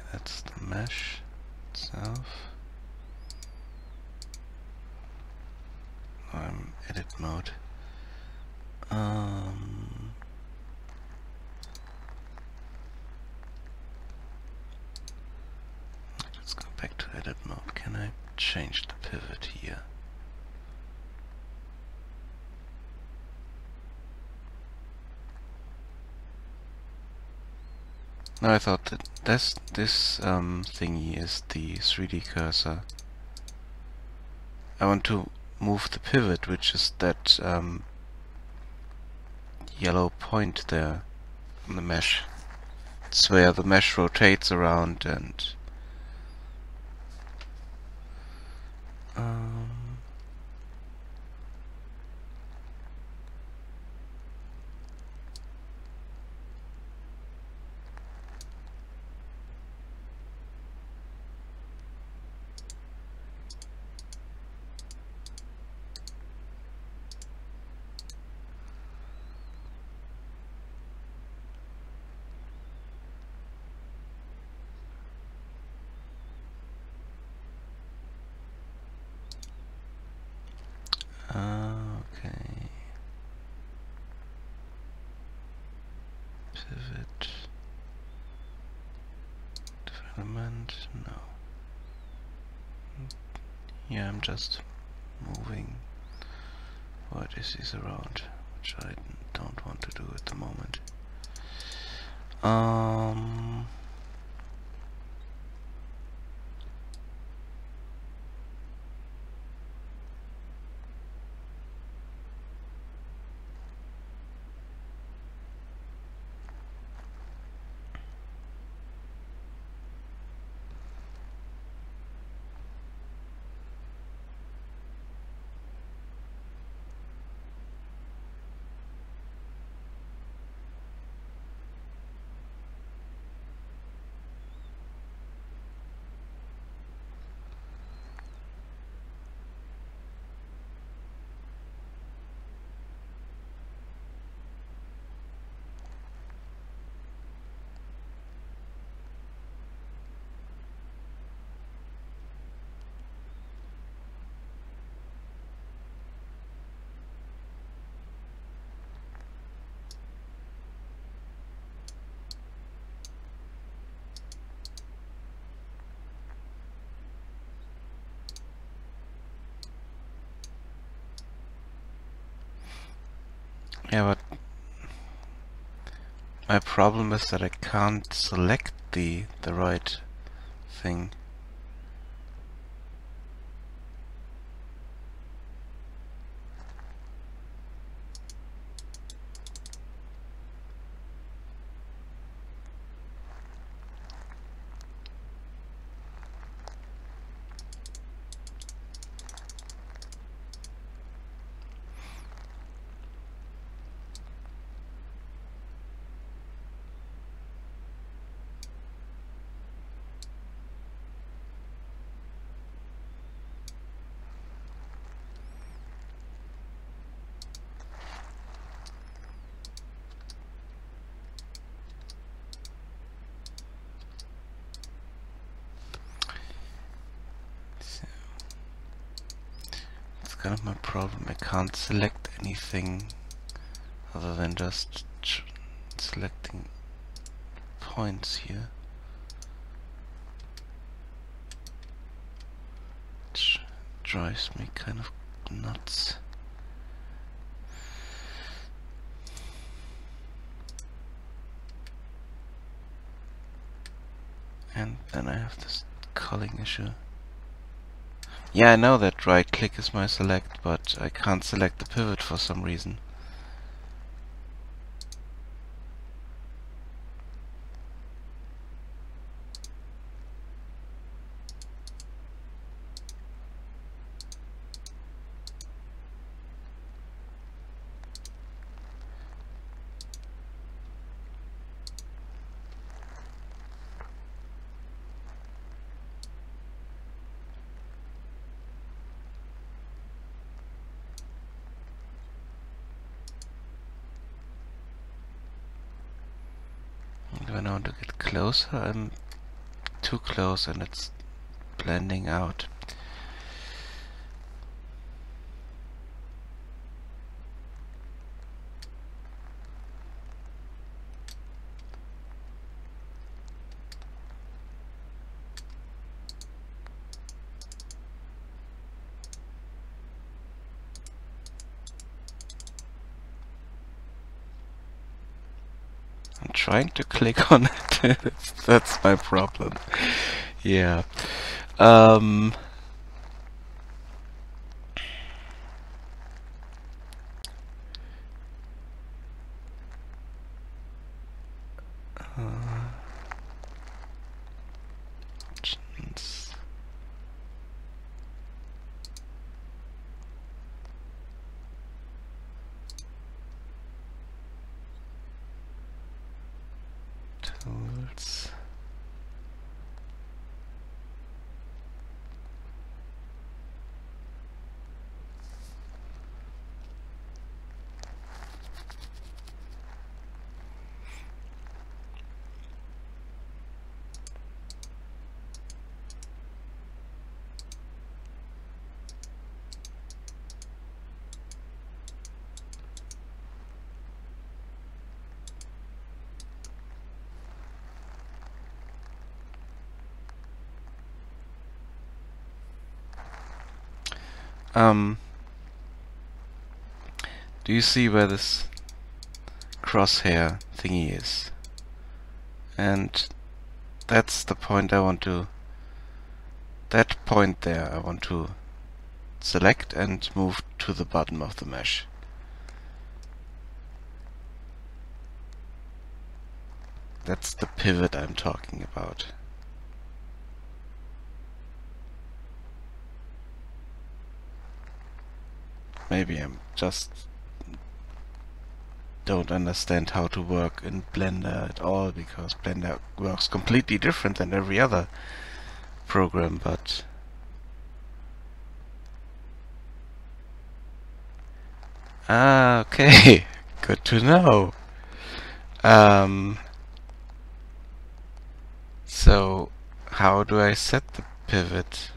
That's the mesh itself. I'm edit mode. Let's go back to edit mode. Can I change the pivot here? No, I thought that this thingy is the 3D cursor. I want to move the pivot, which is that yellow point there on the mesh. It's where the mesh rotates around and okay. Pivot. Development, no. Yeah, I'm just moving vertices around, which I don't want to do at the moment. Yeah, but my problem is that I can't select the right thing. Kind of my problem. I can't select anything other than just selecting points here. Which drives me kind of nuts. And then I have this culling issue. Yeah, I know that right click is my select, but I can't select the pivot for some reason. When I want to get closer, I'm too close and it's blending out. I'm trying to click on it. That's my problem. Yeah. Options. Tools. Do you see where this crosshair thingy is? And that's the point I want to... That point there I want to select and move to the bottom of the mesh. That's the pivot I'm talking about. Maybe I'm just don't understand how to work in Blender at all, because Blender works completely different than every other program, but okay. Good to know. So how do I set the pivot?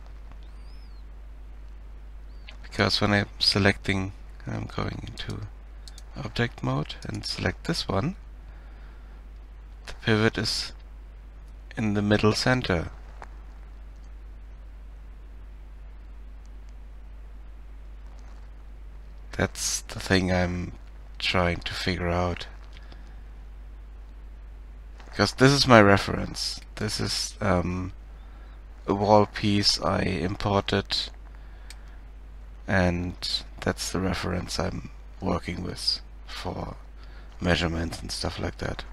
Because when I'm selecting, I'm going into object mode and select this one, the pivot is in the middle center. That's the thing I'm trying to figure out. Because this is my reference. This is a wall piece I imported, and that's the reference I'm working with for measurements and stuff like that.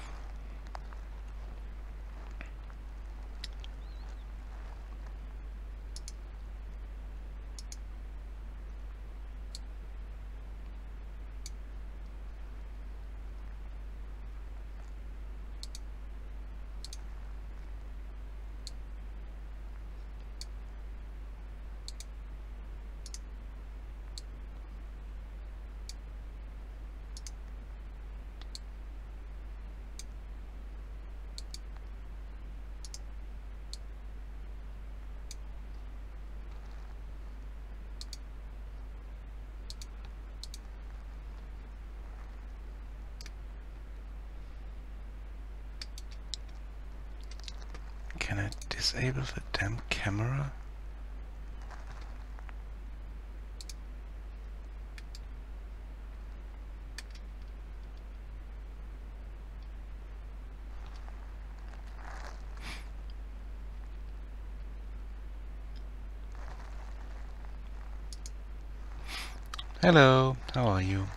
Can I disable the damn camera? Hello, how are you?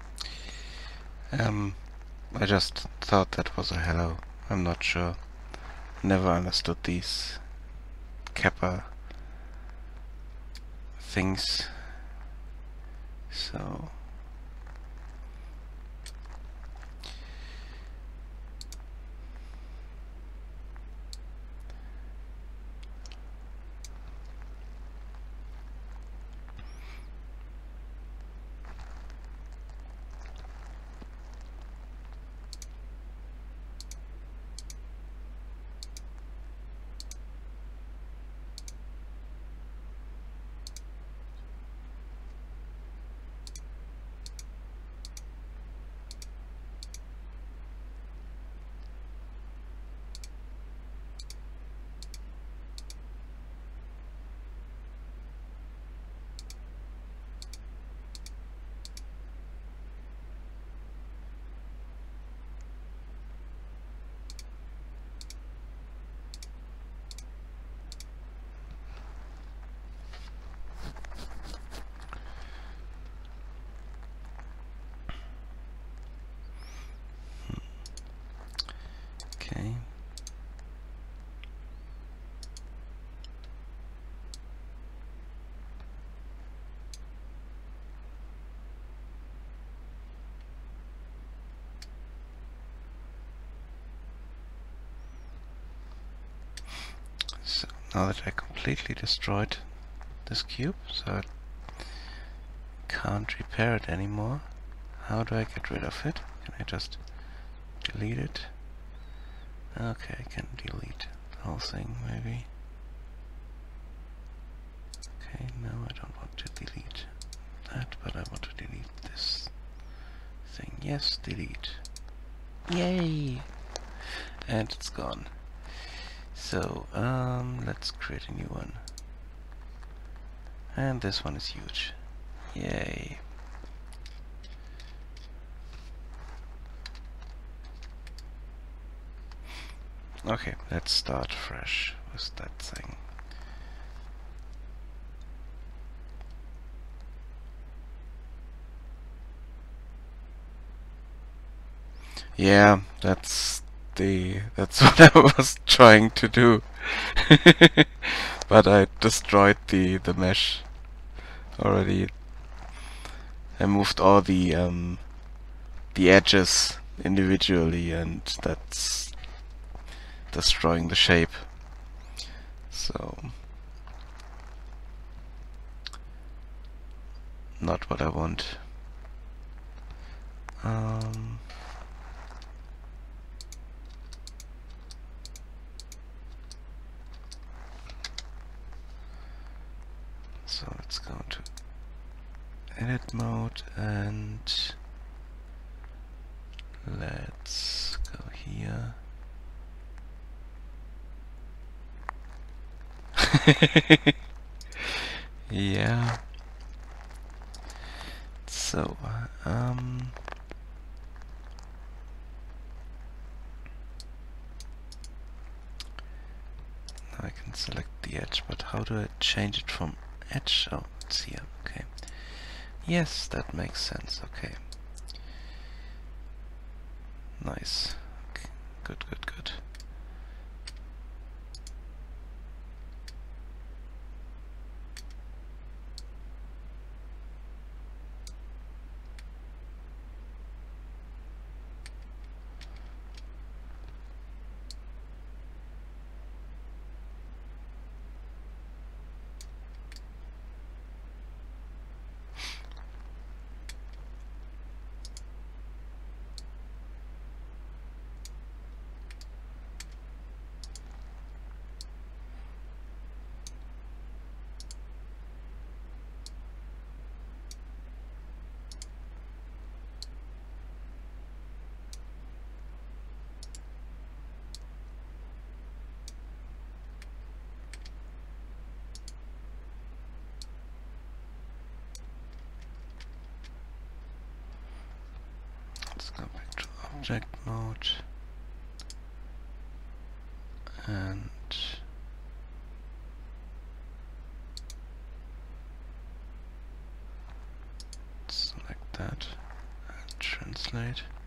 I just thought that was a hello. I'm not sure. Never understood these kappa things. So now that I completely destroyed this cube, so I can't repair it anymore. How do I get rid of it? Can I just delete it? Okay, I can delete the whole thing, maybe. Okay, no, I don't want to delete that, but I want to delete this thing. Yes, delete. Yay! And it's gone. So, let's create a new one. And this one is huge. Yay. Okay, let's start fresh with that thing. Yeah, that's what I was trying to do. But I destroyed the mesh already. I moved all the edges individually, and that's destroying the shape. So not what I want. So let's go to edit mode and let's go here. Yeah. So now I can select the edge, but how do I change it from edge? Oh, it's here. Okay. Yes, that makes sense. Okay. Nice. Okay. Good, good, good. Let's go back to object mode and select that and translate.